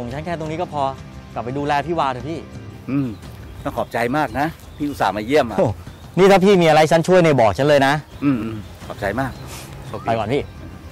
งฉันแค่ตรงนี้ก็พอกลับไปดูแลพี่วาเถอะพี่ต้องขอบใจมากนะพี่อุตส่าห์มาเยี่ยมอ่ะนี่ถ้าพี่มีอะไรฉันช่วยในบอกฉันเลยนะขอบใจมากไปก่อนพี่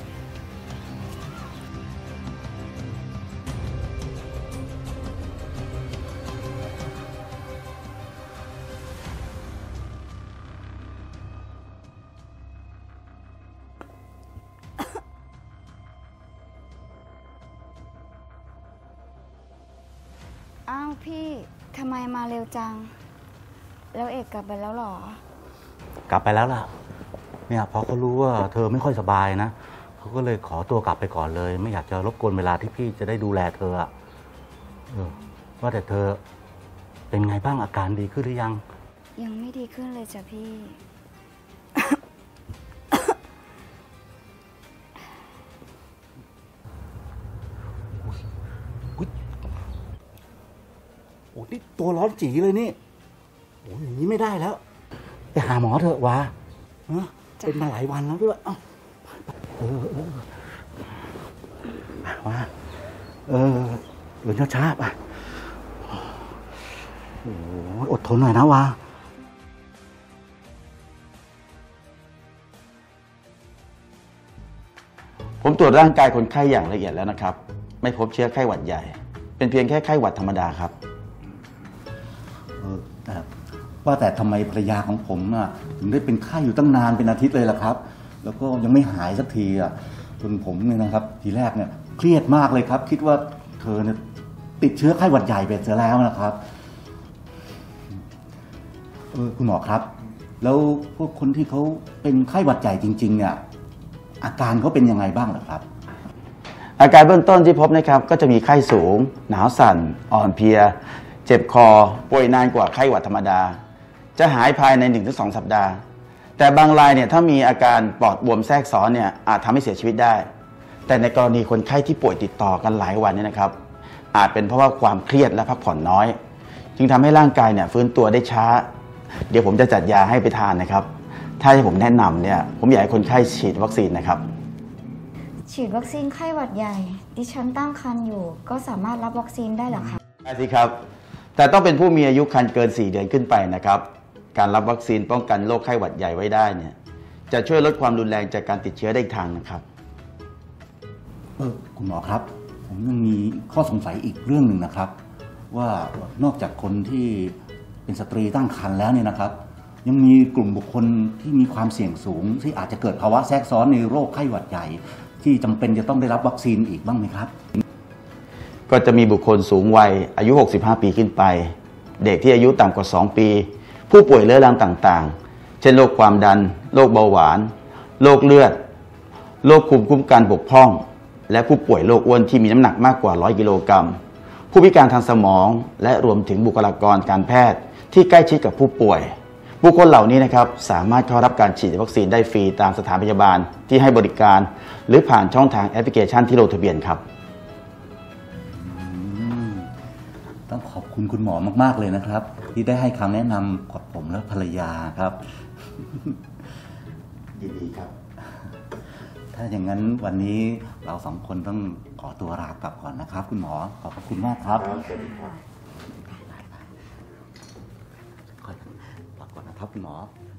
อ้าวพี่ทำไมมาเร็วจังแล้วเอกกลับไปแล้วหรอกลับไปแล้วล่ะเนี่ยพอเขารู้ว่าเธอไม่ค่อยสบายนะเขาก็เลยขอตัวกลับไปก่อนเลยไม่อยากจะรบกวนเวลาที่พี่จะได้ดูแลเธอว่าแต่เธอเป็นไงบ้างอาการดีขึ้นหรือยังยังไม่ดีขึ้นเลยจ้ะพี่โอ้ยตัวร้อนจีเลยนี่โอ้ยอย่างนี้ไม่ได้แล้วไปหาหมอเถอะวะเป็นมาหลายวันแล้วด้วยว่าเดินช้าๆป่ะโอ้อดทนหน่อยนะวะผมตรวจร่างกายคนไข้อย่างละเอียดแล้วนะครับไม่พบเชื้อไข้หวัดใหญ่เป็นเพียงแค่ไข้หวัดธรรมดาครับว่าแต่ทำไมภรรยาของผมถึงได้เป็นไข้อยู่ตั้งนานเป็นอาทิตย์เลยล่ะครับแล้วก็ยังไม่หายสักทีจนผมเนี่ยนะครับทีแรกเนี่ยเครียดมากเลยครับคิดว่าเธอเนี่ยติดเชื้อไข้หวัดใหญ่ไปเสียแล้วนะครับคุณหมอครับแล้วพวกคนที่เขาเป็นไข้หวัดใหญ่จริงๆเนี่ยอาการเขาเป็นยังไงบ้างล่ะครับอาการเบื้องต้นที่พบนะครับก็จะมีไข้สูงหนาวสั่นอ่อนเพลียเจ็บคอป่วยนานกว่าไข้หวัดธรรมดาจะหายภายใน 1-2 สัปดาห์แต่บางรายเนี่ยถ้ามีอาการปอดบวมแทรกซ้อนเนี่ยอาจทำให้เสียชีวิตได้แต่ในกรณีคนไข้ที่ป่วยติดต่อกันหลายวันเนี่ยนะครับอาจเป็นเพราะว่าความเครียดและพักผ่อนน้อยจึงทำให้ร่างกายเนี่ยฟื้นตัวได้ช้าเดี๋ยวผมจะจัดยาให้ไปทานนะครับถ้าให้ผมแนะนำเนี่ยผมอยากให้คนไข้ฉีดวัคซีนนะครับฉีดวัคซีนไข้หวัดใหญ่ดิฉันตั้งครรภ์อยู่ก็สามารถรับวัคซีนได้หรอคะได้สิครับแต่ต้องเป็นผู้มีอายุครรภ์เกิน4 เดือนขึ้นไปนะครับการรับวัคซีนป้องกันโรคไข้หวัดใหญ่ไว้ได้เนี่ยจะช่วยลดความรุนแรงจากการติดเชื้อได้อีกทางนะครับคุณหมอครับผมยังมีข้อสงสัยอีกเรื่องหนึ่งนะครับว่านอกจากคนที่เป็นสตรีตั้งครรภ์แล้วเนี่ยนะครับยังมีกลุ่มบุคคลที่มีความเสี่ยงสูงที่อาจจะเกิดภาวะแทรกซ้อนในโรคไข้หวัดใหญ่ที่จำเป็นจะต้องได้รับวัคซีนอีกบ้างไหมครับก็จะมีบุคคลสูงวัยอายุ65 ปีขึ้นไปเด็กที่อายุต่ำกว่า2 ปีผู้ป่วยเรื้อรังต่างๆเช่นโรคความดันโรคเบาหวานโรคเลือดโรคภูมิคุ้มกันบกพร่องและผู้ป่วยโรคอ้วนที่มีน้ำหนักมากกว่า100 กิโลกรัมผู้พิการทางสมองและรวมถึงบุคลากรการแพทย์ที่ใกล้ชิดกับผู้ป่วยบุคคลเหล่านี้นะครับสามารถเข้ารับการฉีดวัคซีนได้ฟรีตามสถานพยาบาลที่ให้บริการหรือผ่านช่องทางแอปพลิเคชันที่ลงทะเบียนครับต้องขอบคุณคุณหมอมากๆเลยนะครับที่ได้ให้คำแนะนำกับผมและภรรยาครับยินดีครับถ้าอย่างนั้นวันนี้เรา2 คนต้องขอตัวลากลับก่อนนะครับคุณหมอขอบคุณมากครับสวัสดีครับลาก่อนนะครับคุณหมอ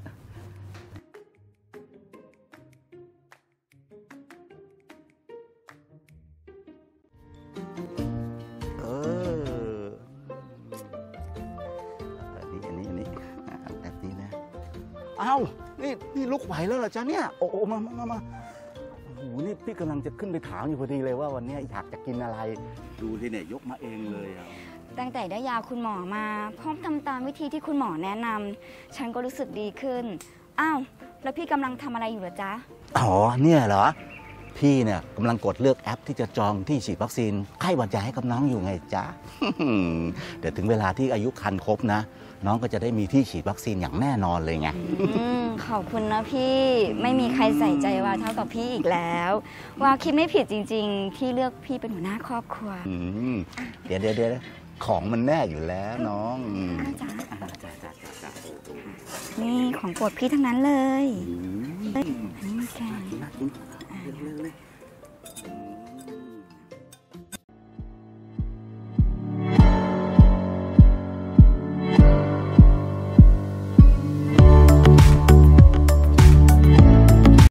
อ้าวนี่ลุกไหวแล้วเหรอจ๊ะเนี่ยโอ้มาโอ้โหนี่พี่กำลังจะขึ้นไปถามอยู่พอดีเลยว่าวันนี้อยากจะกินอะไรดูที่เนี่ยยกมาเองเลยตั้งแต่ได้ยาคุณหมอมาพร้อมทำตามวิธีที่คุณหมอแนะนำฉันก็รู้สึกดีขึ้นอ้าวแล้วพี่กำลังทำอะไรอยู่เหรอจ๊ะอ๋อเนี่ยเหรอพี่เนี่ยกำลังกดเลือกแอปที่จะจองที่ฉีดวัคซีนไข้หวัดใหญ่ให้กับน้องอยู่ไงจ๊ะ เดี๋ยวถึงเวลาที่อายุครรภ์ครบนะน้องก็จะได้มีที่ฉีดวัคซีนอย่างแน่นอนเลยไงขอบคุณนะพี่ไม่มีใครใส่ใจว่าเท่ากับพี่อีกแล้วว่าคิดไม่ผิดจริงๆที่เลือกพี่เป็นหัวหน้าครอบครัวเดี๋ยวของมันแน่อยู่แล้วน้องนี่ของโปรดพี่ทั้งนั้นเลยอันนี้มันแกง